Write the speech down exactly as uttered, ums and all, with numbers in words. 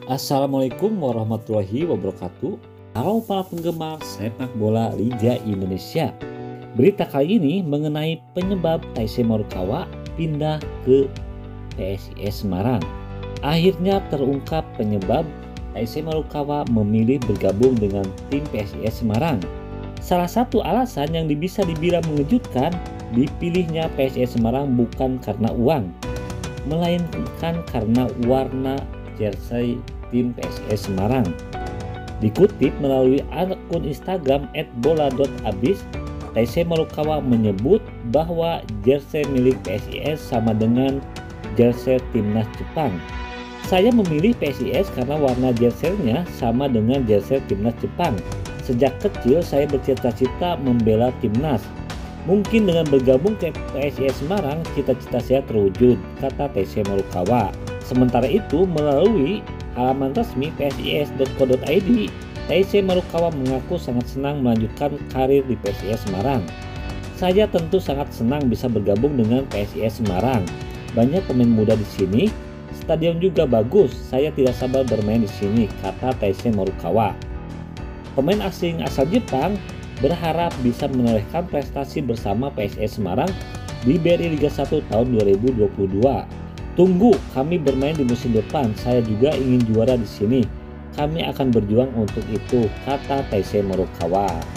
Assalamualaikum warahmatullahi wabarakatuh. Halo para penggemar sepak bola Liga Indonesia. Berita kali ini mengenai penyebab Taisei Morikawa pindah ke P S I S Semarang. Akhirnya terungkap penyebab Taisei Morikawa memilih bergabung dengan tim P S I S Semarang. Salah satu alasan yang bisa dibilang mengejutkan, dipilihnya P S I S Semarang bukan karena uang, melainkan karena warna jersey tim P S I S Semarang. Dikutip melalui akun Instagram et bola dot abis, Taisei Morikawa menyebut bahwa jersey milik P S I S sama dengan jersey timnas Jepang. Saya memilih P S I S karena warna jersey-nya sama dengan jersey timnas Jepang. Sejak kecil saya bercita-cita membela timnas. Mungkin dengan bergabung ke P S I S Semarang, cita-cita saya terwujud, kata Taisei Morikawa. Sementara itu, melalui halaman resmi P S I S dot co dot i d, Taisei Morikawa mengaku sangat senang melanjutkan karir di P S I S Semarang. Saya tentu sangat senang bisa bergabung dengan P S I S Semarang. Banyak pemain muda di sini, stadion juga bagus. Saya tidak sabar bermain di sini, kata Taisei Morikawa. Pemain asing asal Jepang berharap bisa menorehkan prestasi bersama P S I S Semarang di B R I Liga satu tahun dua ribu dua puluh dua. Tunggu kami bermain di musim depan, saya juga ingin juara di sini. Kami akan berjuang untuk itu, kata Taisei Morikawa.